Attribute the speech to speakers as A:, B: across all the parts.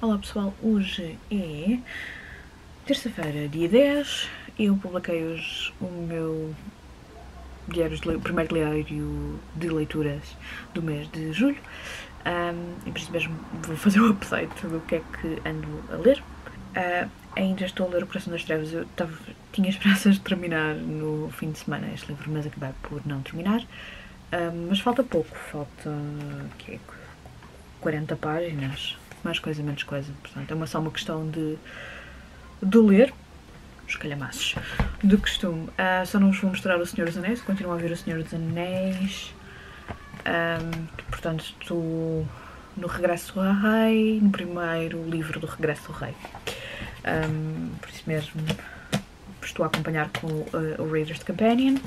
A: Olá pessoal, hoje é terça-feira, dia 10. Eu publiquei hoje o meu primeiro diário de leituras do mês de julho. E por isso mesmo vou fazer um update do que é que ando a ler. Ainda estou a ler O Coração das Trevas. Eu tinha esperanças de terminar no fim de semana este livro, mas acabei por não terminar. Mas falta pouco, falta 40 páginas, mais coisa, menos coisa. Portanto, é só uma questão de ler os calhamaços de costume. Só não vos vou mostrar O Senhor dos Anéis, continuo a ver O Senhor dos Anéis. Portanto, estou no Regresso do Rei, no primeiro livro do Regresso do Rei. Por isso mesmo estou a acompanhar com o Reader's Companion.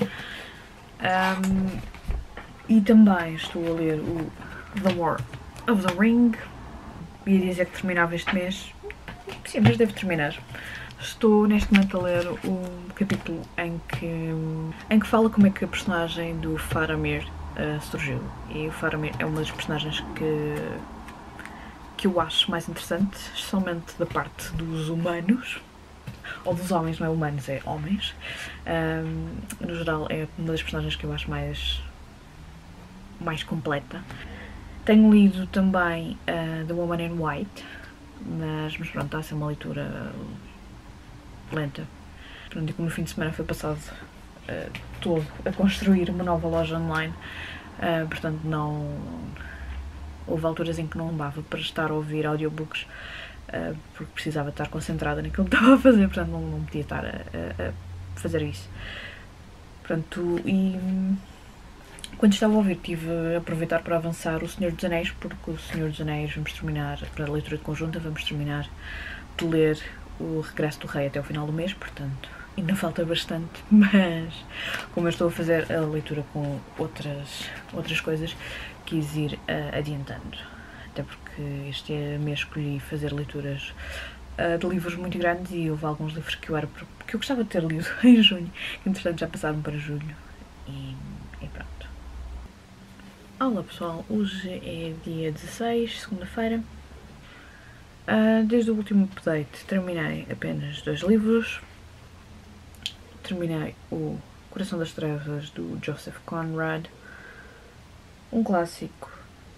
A: E também estou a ler o The War of the Ring. Ia dizer que terminava este mês. Sim, mas devo terminar. Estou neste momento a ler um capítulo em que fala como é que a personagem do Faramir surgiu. E o Faramir é uma das personagens que eu acho mais interessante, especialmente da parte dos humanos. Ou dos homens, não é humanos, é homens. No geral é uma das personagens que eu acho mais completa. Tenho lido também The Woman in White, mas pronto, está a ser uma leitura lenta. Pronto, e como no fim de semana foi passado todo a construir uma nova loja online, portanto não houve alturas em que não dava para estar a ouvir audiobooks, porque precisava estar concentrada naquilo que estava a fazer, portanto não podia estar a fazer isso. Pronto, e quando estava a ouvir, tive a aproveitar para avançar O Senhor dos Anéis, porque O Senhor dos Anéis vamos terminar, para a leitura de conjunta, vamos terminar de ler o Regresso do Rei até o final do mês, portanto ainda falta bastante, mas como eu estou a fazer a leitura com outras coisas, quis ir adiantando, até porque este mês escolhi fazer leituras de livros muito grandes e houve alguns livros que eu gostava de ter lido em junho, que entretanto já passaram para julho e pronto. Olá pessoal, hoje é dia 16, segunda-feira. Desde o último update terminei apenas 2 livros. Terminei o Coração das Trevas do Joseph Conrad, um clássico.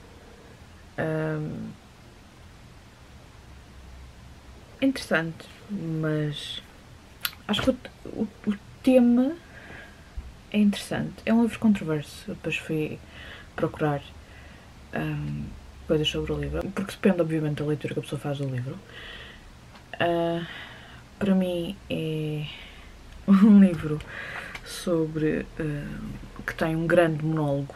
A: Interessante, mas acho que o tema é interessante. É um livro controverso. Eu depois fui procurar coisas sobre o livro, porque depende obviamente da leitura que a pessoa faz do livro. Para mim é um livro sobre que tem um grande monólogo.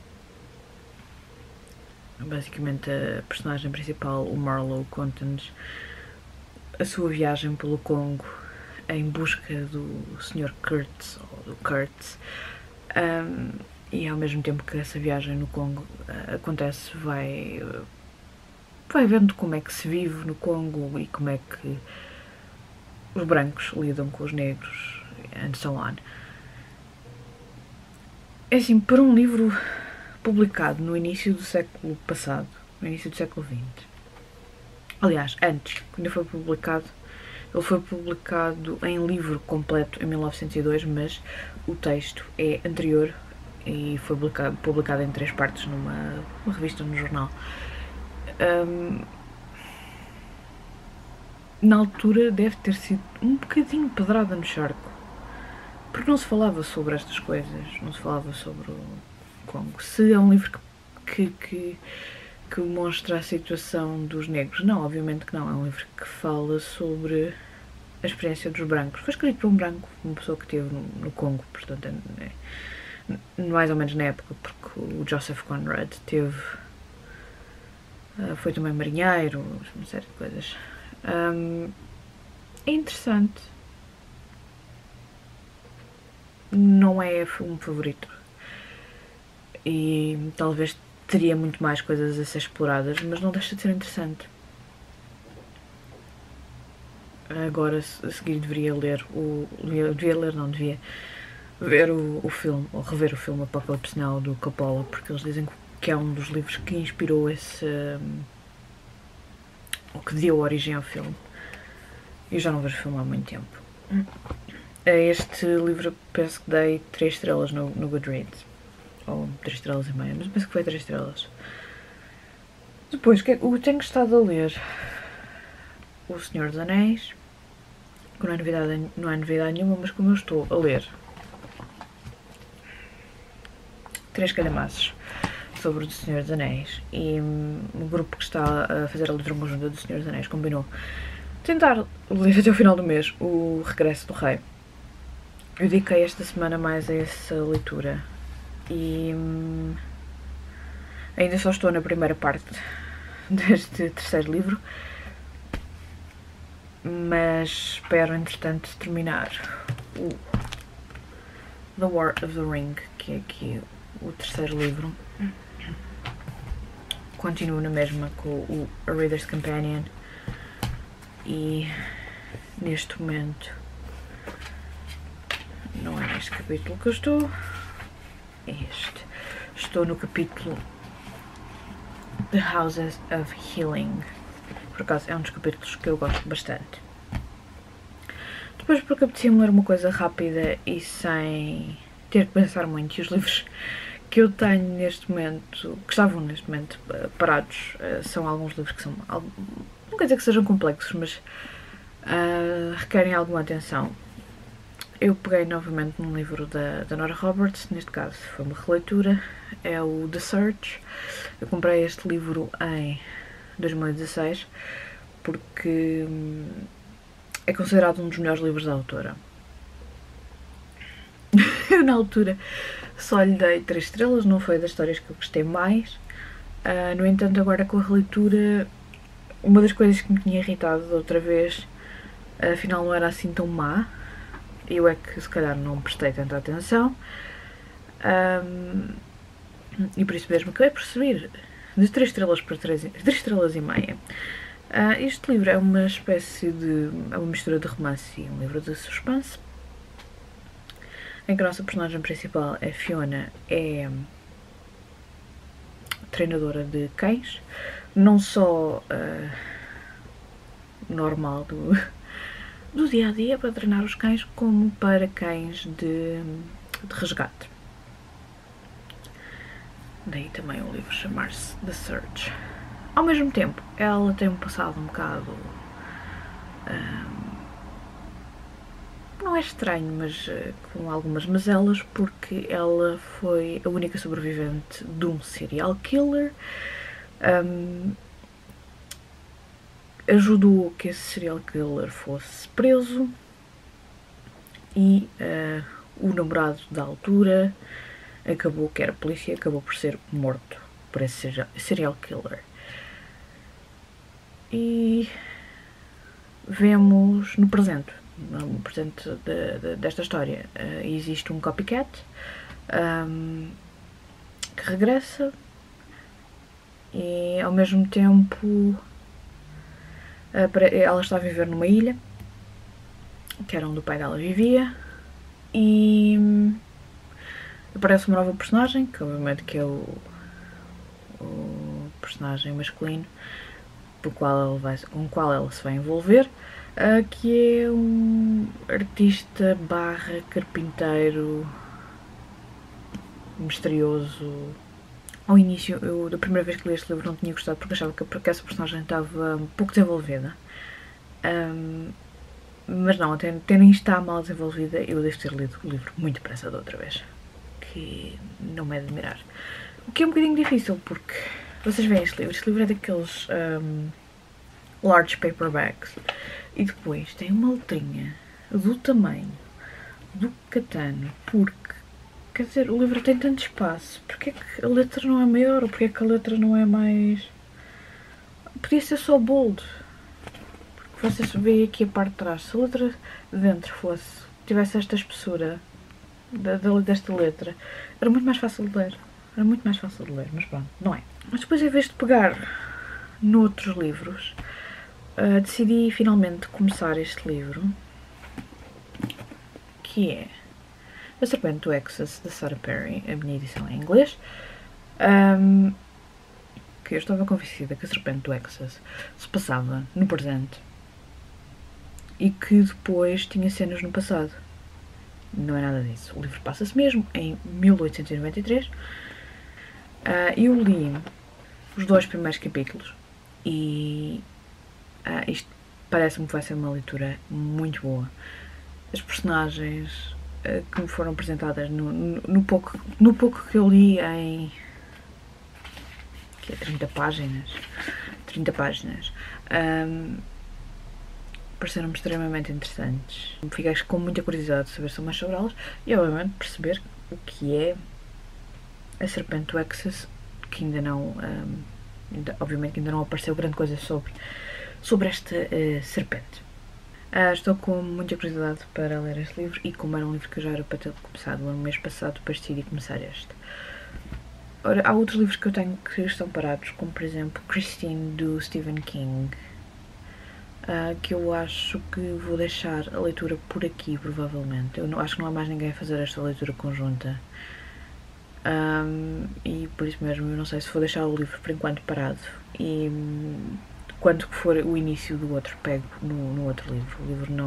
A: Basicamente a personagem principal, o Marlowe, conta-nos a sua viagem pelo Congo em busca do Sr. Kurtz, ou do Kurtz, e ao mesmo tempo que essa viagem no Congo acontece, vai vendo como é que se vive no Congo e como é que os brancos lidam com os negros, and so on. É assim, para um livro publicado no início do século passado, no início do século XX, aliás, antes, quando foi publicado, ele foi publicado em livro completo em 1902, mas o texto é anterior e foi publicado em 3 partes numa revista, no jornal. Na altura deve ter sido um bocadinho pedrada no charco, porque não se falava sobre estas coisas, não se falava sobre o Congo. Se é um livro que mostra a situação dos negros, não, obviamente que não. É um livro que fala sobre a experiência dos brancos. Foi escrito por um branco, uma pessoa que esteve no Congo, portanto é mais ou menos na época, porque o Joseph Conrad foi também marinheiro, uma série de coisas. É interessante. Não é um favorito. E talvez teria muito mais coisas a ser exploradas, mas não deixa de ser interessante. Agora, a seguir, devia ver o filme, ou rever o filme Apocalipse Now do Coppola, porque eles dizem que é um dos livros que inspirou o que deu origem ao filme. Eu já não vejo filme há muito tempo. A este livro penso que dei 3 estrelas no Goodreads. Ou 3 estrelas e meia, mas penso que foi 3 estrelas. Depois, eu tenho estado a ler O Senhor dos Anéis, que não é novidade nenhuma, mas como eu estou a ler 3 calhamaços sobre o Senhor dos Anéis e o grupo que está a fazer a leitura conjunta do Senhor dos Anéis combinou tentar ler até o final do mês o Regresso do Rei. Eu dediquei esta semana mais a essa leitura e ainda só estou na primeira parte deste terceiro livro, mas espero entretanto terminar o The War of the Ring, que é aqui o terceiro livro. Continuo na mesma com o A Reader's Companion e neste momento não é neste capítulo que eu estou, é este. Estou no capítulo The Houses of Healing. Por acaso é um dos capítulos que eu gosto bastante. Depois, porque apetecia-me ler uma coisa rápida e sem ter que pensar muito, e os livros que eu tenho neste momento, que estavam neste momento parados, são alguns livros que são, não quer dizer que sejam complexos, mas requerem alguma atenção. Eu peguei novamente num livro da Nora Roberts, neste caso foi uma releitura, é o The Search. Eu comprei este livro em 2016 porque é considerado um dos melhores livros da autora. Eu na altura só lhe dei 3 estrelas, não foi das histórias que eu gostei mais. No entanto, agora com a releitura, uma das coisas que me tinha irritado da outra vez, afinal não era assim tão má. Eu é que se calhar não prestei tanta atenção. E por isso mesmo acabei por subir de 3 estrelas para 3 estrelas e meia. Este livro é uma espécie de... é uma mistura de romance e um livro de suspense, em que a nossa personagem principal, a Fiona, é treinadora de cães, não só normal do dia a dia para treinar os cães, como para cães de resgate. Daí também o livro chamar-se The Search. Ao mesmo tempo, ela tem um passado um bocado... não é estranho, mas com algumas mazelas, porque ela foi a única sobrevivente de um serial killer. Ajudou que esse serial killer fosse preso e o namorado da altura acabou, que era polícia, acabou por ser morto por esse serial killer. E vemos no presente desta história, existe um copycat que regressa e ao mesmo tempo ela está a viver numa ilha que era onde o pai dela vivia e aparece uma nova personagem, que obviamente que é o personagem masculino com o qual ela se vai envolver, que é um artista barra carpinteiro misterioso. Ao início, eu da primeira vez que li este livro não tinha gostado porque achava que essa personagem estava um pouco desenvolvida. Mas não, até nem está mal desenvolvida, eu devo ter lido o livro muito depressa da outra vez, que não me é de admirar. O que é um bocadinho difícil porque vocês veem este livro é daqueles large paperbacks e depois tem uma letrinha do tamanho do Catano, porque quer dizer, o livro tem tanto espaço, porque é que a letra não é maior ou porque é que a letra não é mais... Podia ser só bold, porque vocês veem aqui a parte de trás, se a letra de dentro tivesse esta espessura desta letra, era muito mais fácil de ler. Era muito mais fácil de ler, mas pronto, não é. Mas depois, em vez de pegar noutros livros, decidi finalmente começar este livro, que é A Serpente do Exodus, da Sarah Perry, a minha edição é em inglês, que eu estava convencida que a Serpente do Exodus se passava no presente e que depois tinha cenas no passado. Não é nada disso. O livro passa-se mesmo em 1893. Eu li os 2 primeiros capítulos e isto parece-me que vai ser uma leitura muito boa. As personagens que me foram apresentadas no pouco que eu li em 30 páginas, pareceram-me extremamente interessantes. Fiquei com muita curiosidade de saber mais sobre elas e, obviamente, perceber o que é a Serpente do Exodus, que ainda não, obviamente, ainda não apareceu grande coisa sobre esta serpente. Estou com muita curiosidade para ler este livro e, como era um livro que eu já era para ter começado no mês passado, depois decidi começar este. Ora, há outros livros que eu tenho que estão parados, como por exemplo Christine, do Stephen King, que eu acho que vou deixar a leitura por aqui, provavelmente. Eu acho que não há mais ninguém a fazer esta leitura conjunta. E por isso mesmo eu não sei se vou deixar o livro por enquanto parado e quando for o início do outro pego no outro livro. O livro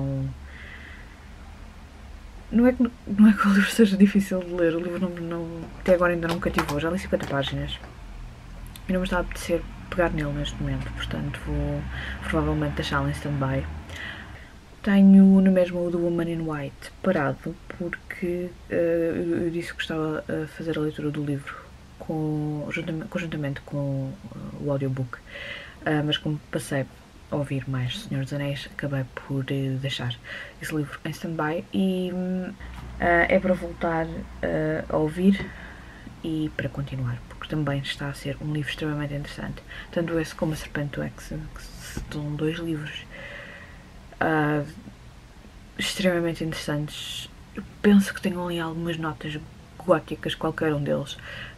A: não é que o livro seja difícil de ler, o livro não até agora ainda não me cativou, já li 50 páginas e não me está a apetecer pegar nele neste momento, portanto vou provavelmente deixá-lo em stand-by. Tenho no mesmo o do Woman in White parado porque eu disse que estava a fazer a leitura do livro conjuntamente com o audiobook, mas como passei a ouvir mais Senhor dos Anéis, acabei por deixar esse livro em stand-by e é para voltar a ouvir e para continuar, porque também está a ser um livro extremamente interessante, tanto esse como a Serpente do Exodus, que são 2 livros extremamente interessantes. Eu penso que tenham ali algumas notas góticas, qualquer um deles.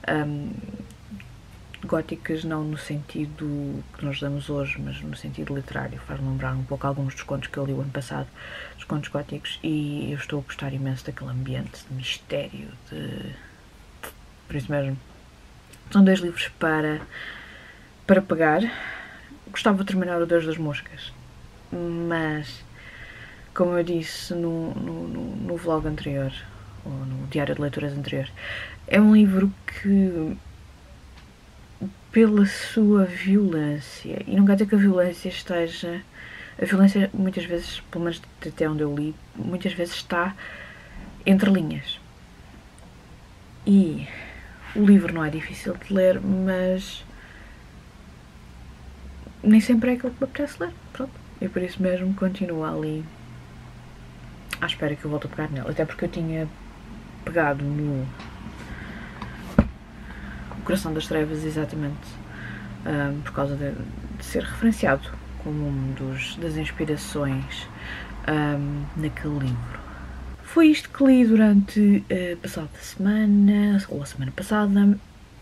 A: Góticas não no sentido que nós damos hoje, mas no sentido literário. Faz-me lembrar um pouco alguns dos contos que eu li o ano passado, dos contos góticos, e eu estou a gostar imenso daquele ambiente de mistério, por isso mesmo. São 2 livros para pegar. Gostava de terminar o Deus das Moscas, mas como eu disse no vlog anterior, ou no diário de leituras anterior, é um livro que, pela sua violência, e não quer dizer que a violência esteja... A violência, muitas vezes, pelo menos até onde eu li, muitas vezes está entre linhas. E o livro não é difícil de ler, mas nem sempre é aquilo que me apetece ler. Pronto. E por isso mesmo continuo ali à espera que eu volte a pegar nele. Até porque eu tinha pegado no Coração das Trevas exatamente por causa de ser referenciado como das inspirações naquele livro. Foi isto que li durante a passada semana, ou a semana passada.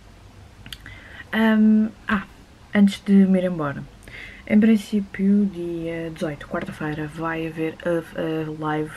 A: Antes de me ir embora, em princípio, dia 18, quarta-feira, vai haver a live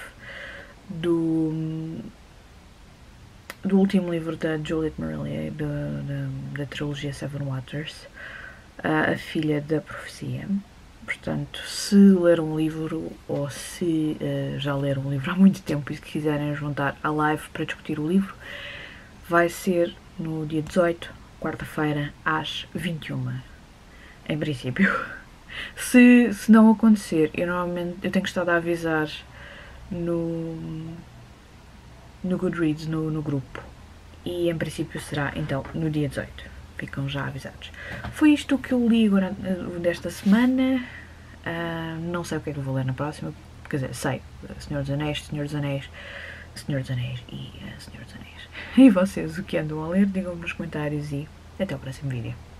A: do último livro da Juliet Marillier, da trilogia Seven Waters, A Filha da Profecia. Portanto, se leram um livro ou se já leram um livro há muito tempo e quiserem juntar à live para discutir o livro, vai ser no dia 18, quarta-feira, às 21h, em princípio. Se não acontecer, eu tenho estado a avisar no Goodreads, no grupo, e em princípio será então no dia 18. Ficam já avisados. Foi isto que eu li agora desta semana. Não sei o que é que eu vou ler na próxima. Quer dizer, sei Senhor dos Anéis e Senhor dos Anéis. E vocês, o que andam a ler? Digam-me nos comentários e até o próximo vídeo.